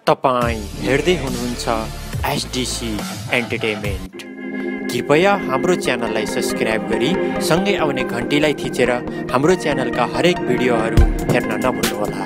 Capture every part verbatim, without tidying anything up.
तपाईं हेर्दै हुनुहुन्छ एसडीसी एन्टरटेनमेन्ट। कृपया हाम्रो च्यानललाई सब्स्क्राइब गरी सँगै आउने घण्टीलाई थिचेर हाम्रो च्यानलका हरेक भिडियोहरू हेर्न नभुल्नुहोला।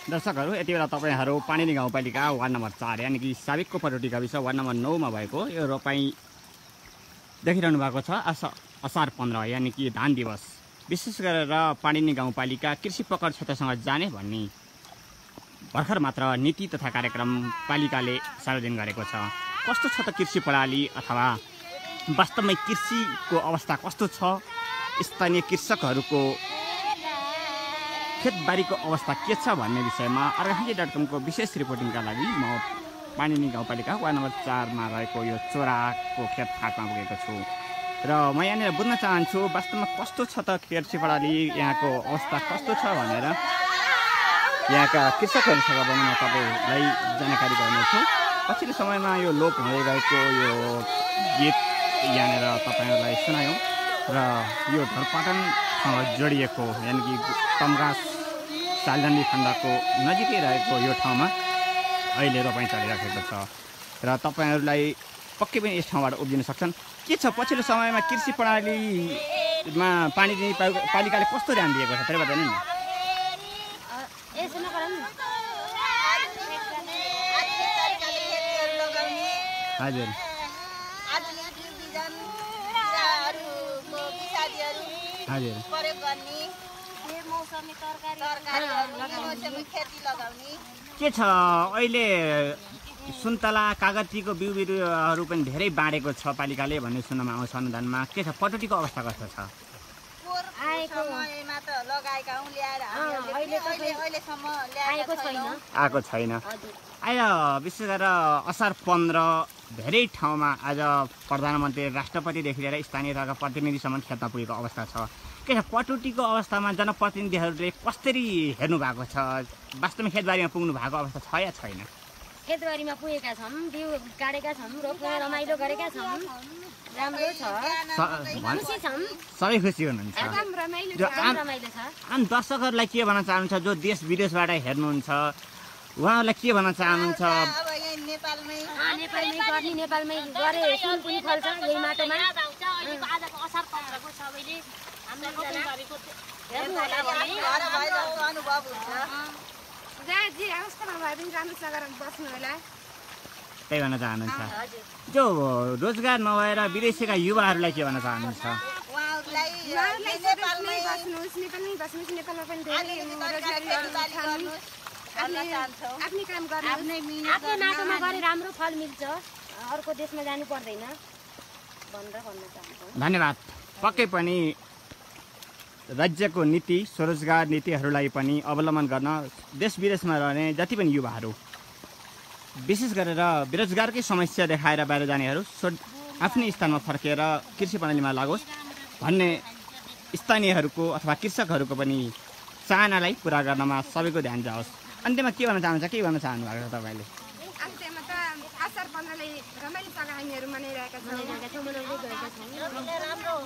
दर्शकहरू यति बेला तपाईँहरू पानीनी गाउँपालिका वार्ड नम्बर चार यानि कि साबिकको पटौटी गाविस वार्ड नम्बर नौमा भएको यो रोपाइँ देखिरहनु भएको छ। असा असार पन्ध्र यानि कि धान दिवस विशेष गरेर पानीनी गाउँपालिका कृषि पकड क्षेत्रसँग जाने भन्ने भर्खर मात्र नीति तथा कार्यक्रम पालिकाले सार्वजनिक गरेको छ। कस्तो छ त कृषि प्रणाली अथवा वास्तवमै कृषिको अवस्था कस्तो छ, स्थानीय कृषकहरूको खेतबारीको अवस्था के छ भन्ने विषयमा अर्घाखाँची डट कमको विशेष रिपोर्टिङका लागि म पानीनी गाउँपालिका वार्ड नम्बर चारमा रहेको यो चोराको खेत फाँटमा पुगेको छु र म यहाँनिर बुझ्न चाहन्छु वास्तवमा कस्तो छ त कृषि प्रणाली, यहाँको अवस्था कस्तो छ भनेर यहाँका कृषकहरूसँग पनि म तपाईँलाई जानकारी गर्नेछु। पछिल्लो समयमा यो लोप हुँदै गएको यो गीत यहाँनिर तपाईँहरूलाई सुनायौँ र यो ढलपाटनसँग जोडिएको यानि कि तमगास सालजन्डी खण्डको नजिकै रहेको यो ठाउँमा अहिले रोपाइँ चलिरहेको छ र तपाईँहरूलाई पक्कै पनि यस ठाउँबाट उब्जिन सक्छन्। के छ पछिल्लो समयमा कृषि प्रणालीमा पानी दिने पालिकाले कस्तो ध्यान दिएको छ त्यसले बताउनु नि। हजुर हजुर के छ अहिले सुन्तला कागतीको बिउ बिरुवाहरू पनि धेरै बाँडेको छ पालिकाले भन्ने सुन्नमा आउँछ अनुदानमा। के छ पटौटीको अवस्था कस्तो छ? आएको छैन। आज विशेष गरेर असार पन्ध्र धेरै ठाउँमा आज प्रधानमन्त्री राष्ट्रपतिदेखि लिएर स्थानीय तहका प्रतिनिधिसम्म खेतमा पुगेको अवस्था छ। के छ पटौटीको अवस्थामा जनप्रतिनिधिहरूले कसरी हेर्नु भएको छ? वास्तवमा खेतबारीमा पुग्नु भएको अवस्था छ या छैन? खेतबारीमा पुगेका छौँ, बिउ काटेका छौँ, रोप्न रमाइलो गरेका छौँ, राम्रो छ, खुसी छौँ, सबै खुसी हुनुहुन्छ। अनि दर्शकहरूलाई के भन्न चाहनुहुन्छ जो देश विदेशबाट हेर्नुहुन्छ उहाँहरूलाई के भन्न चाहनुहुन्छ? नेपालमै गर्ने नेपालमै गरे सुन पनि फल्छ यही माटोमा। असार पन्ध्रको सबैले त्यही भन्न चाहनुहुन्छ। जो रोजगार नभएर विदेशीका युवाहरूलाई के भन्न चाहनुहुन्छ? माटोमा गरे राम्रो फल मिल्छ, अर्को देशमा जानु पर्दैन भनेर भन्न चाहन्छु। धन्यवाद। पक्कै पनि राज्यको नीति स्वरोजगार नीतिहरूलाई पनि अवलम्बन गर्न देश विदेशमा रहने जति पनि युवाहरू विशेष गरेर बेरोजगारकै समस्या देखाएर बाहिर जानेहरू आफ्नै स्थानमा फर्केर कृषि प्रणालीमा लागोस् भन्ने स्थानीयहरूको अथवा कृषकहरूको पनि चाहनालाई पुरा गर्नमा सबैको ध्यान जाओस्। अन्त्यमा के भन्न चाहनुहुन्छ? के भन्न चाहनु भएको छ तपाईँले? अन्त्यमा त असार पन्ध्रलाई रमाइलो सँग हामीहरू मनाइरहेका छौँ।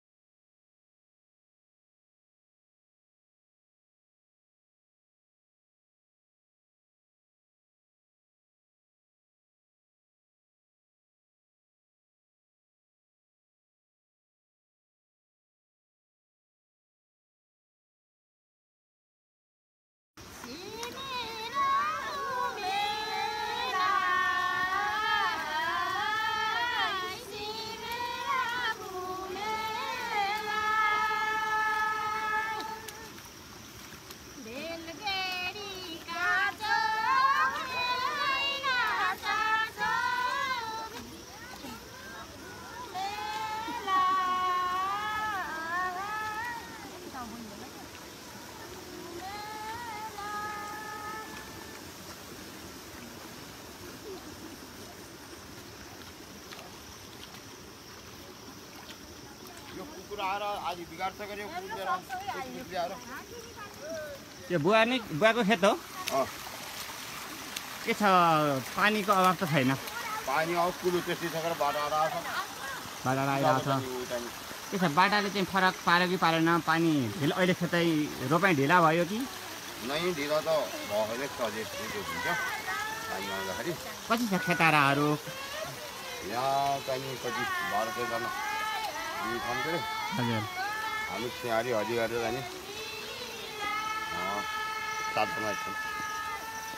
यो बुवा नै बुवाको खेत हो? के छ पानीको अभाव त छैन? पानी आउँछ कुलो त्यस्तै सकेर बाटा आएको छ। बाटा आइरहेको छ। के छ बाटाले चाहिँ फरक पार्यो कि पारेन? पानी ढिलो अहिले खेतै रोपाइँ ढिला भयो कि? नै ढिलो त भएन सजिलो हुन्छ पानी आउँदाखेरि। कति छ खेताराहरू? यहाँ चाहिँ कति बाह्र तेह्रजना हजुर हामी सिँहारी हरी गरेर जाने सातजना छौँ।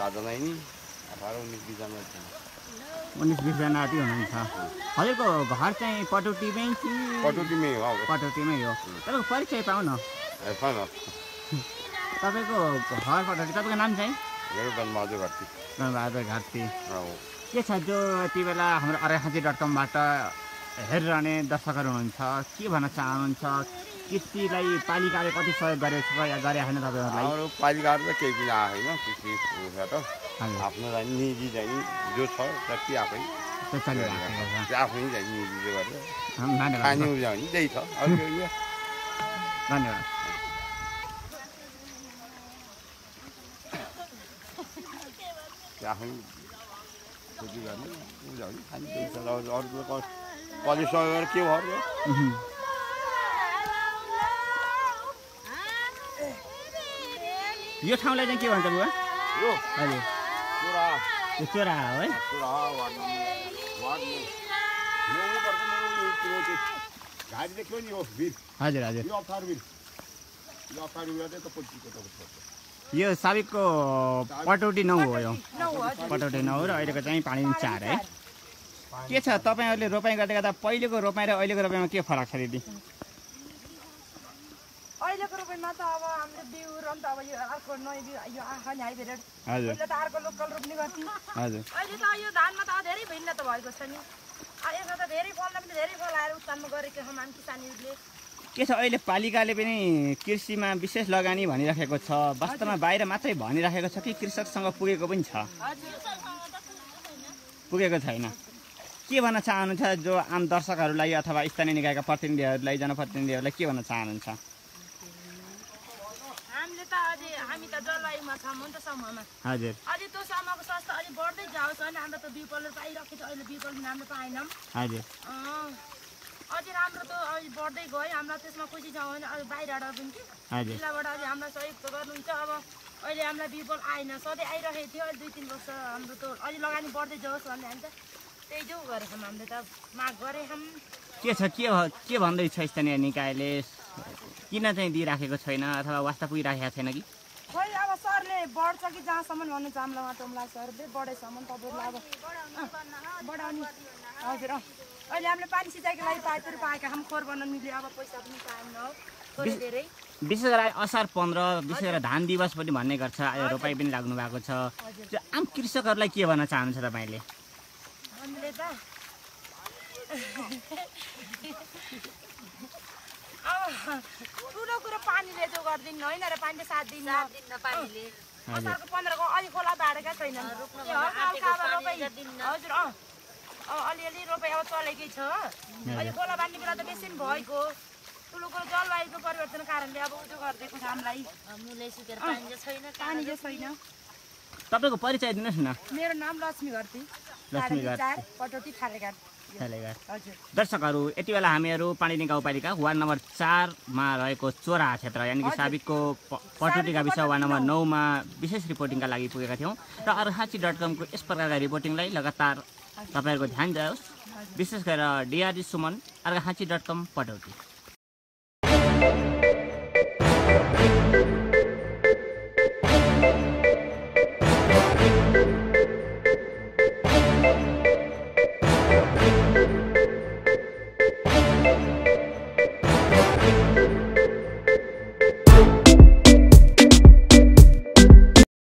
सातजना नि अठार उन्नाइस बिसजना छन् उन्नाइस बिसजना जति हुनुहुन्छ हजुरको घर चाहिँ पटौटीमै कि पटौटीमै हो पटौटीमै हो तपाईँको परिचय पाउन छैन तपाईँको घर पटौटी तपाईँको नाम चाहिँ मेरो धनबहादुर घरती धनबहादुर घरती हो के छ जो यति बेला हाम्रो अर्घाखाँची डट कमबाट हेरिरहने दर्शकहरू हुनुहुन्छ के भन्न चाहनुहुन्छ कृषिलाई पालिकाले कति सहयोग गरेको छ या गरे होइन तपाईँहरूलाई हाम्रो पालिकाहरू त केही पनि आएको छैन कृषि त आफ्नो चाहिँ निजी चाहिँ जो छ जति आफै त्यो चलिरहेको छ त्यो आफै चाहिँ निजी गरेर धन्यवाद खाने उब्जाउने नि त्यही छ अरू केही यो धन्यवाद त्यो आफै खेती गर्ने उब्जाउने खाने त्यही छ अरू त कति सहयोग गरेर के भयो यो ठाउँलाई चाहिँ के भन्छ बुवा यो हजुर चोरा यो चोरा हो है चोरा वार्ड वार्ड घारी देख्यो नि हो भिर हजुर हजुर यो अप्ठारो भिर यो अप्ठारो भिर त पच्चिसको तपाईँ यो साबिकको पटौटी नौ हो यो पटौटी नौ र अहिलेको चाहिँ पानी चार है के छ तपाईँहरूले रोपाइँ गर्दै गर्दा पहिलेको रोपाइँ र अहिलेको रोपाइँमा के फरक छ दिदी अहिलेको रोपाइँमा त अब हाम्रो बिउ र त अब यो अर्को नयाँ बिउ यो आँखा नि हाइब्रिड हजुर पहिला त अर्को लोकल रोप्ने गर्थ्यौँ हजुर अहिले त यो धानमा त धेरै भिन्न त भएको छ नि यसमा त धेरै फल्दा पनि धेरै फल आएर उत्पन्न गरेको छौँ हामी किसानीहरूले के छ अहिले पालिकाले पनि कृषिमा विशेष लगानी भनिराखेको छ वास्तवमा बाहिर मात्रै भनिराखेको छ कि कृषकसँग पुगेको पनि छ पुगेको छैन के भन्न चाहनुहुन्छ जो आम दर्शकहरूलाई अथवा स्थानीय निकायका प्रतिनिधिहरूलाई जनप्रतिनिधिहरूलाई के भन्न चाहनुहुन्छ हामीले त अझै हामी त जलवायुमा छौँ नि त समूहमा हजुर अझै त्यो समूहको स्वास्थ्य अलिक बढ्दै जाओस् अनि हाम्रो त बिउपल पाइरहेको छ अहिले बिउपल पनि हामीले पाएनौँ हजुर अझै राम्रो त अहिले बढ्दै गयो हामीलाई त्यसमा खुसी छ भने अहिले बाहिरबाट पनि कि हजुर जिल्लाबाट अझै हामीलाई सहयोग त गर्नुहुन्छ अब अहिले हामीलाई बिउपल आएन सधैँ आइरहेको थियो अहिले दुई तिन वर्ष हाम्रो त अहिले लगानी बढ्दै जाओस् भन्ने हामी त त्यही जो गरेछौँ हामीले त माग गरेछौँ के छ के के भन्दैछ स्थानीय निकायले किन चाहिँ दिइराखेको छैन अथवा वास्ता पुगिराखेको छैन कि खै अब सरले बढ्छ कि जहाँसम्म भन्नुहुन्छ हामीलाई उहाँ टोमला सरले बढेसम्म तपाईँहरूलाई अब बढाउने हजुर अँ अहिले हामीले पानी सिँचाइको लागि पाइपहरू पाएका हामी खोर बनाउनु मिल्यो अब पैसा पनि पाएन हो थोरै धेरै विशेष गरेर असार पन्ध्र विशेष गरेर धान दिवस पनि भन्ने गर्छ अहिले रोपाइ पनि लाग्नु भएको छ त्यो आम कृषकहरूलाई के भन्न चाहनुहुन्छ तपाईँले हामीले त अब ठुलो कुरो पानीले जो गरिदिनु होइन र पानीले साथ दिनु पानीले असारको पन्ध्रको अलि खोला बाँडेका छैनन् हजुर अँ अब अलिअलि रोपाइ अब चलेकै छ अहिले खोला बाँड्ने बेला त बेसी पनि भएको ठुलो कुरो जलवायुको परिवर्तनको कारणले अब उयो गरिदिएको छ हामीलाई पानी चाहिँ छैन तपाईँको परिचय दिनुहोस् न मेरो नाम लक्ष्मी घरती लक्ष्मी घरती पटौटी थालेघाट हजुर दर्शकहरू यति बेला हामीहरू पाणिनी गाउँपालिका वार्ड नम्बर चारमा रहेको चोरा क्षेत्र यानि कि साबिकको पटौटी गाविस वार्ड नम्बर नौमा विशेष रिपोर्टिङका लागि पुगेका थियौँ र अर्घाखाँची डट कमको यस प्रकारका रिपोर्टिङलाई लगातार तपाईँहरूको ध्यान जाओस् विशेष गरेर ड्रगसुमन अर्घाखाँची डट कम पटौटी Thank you.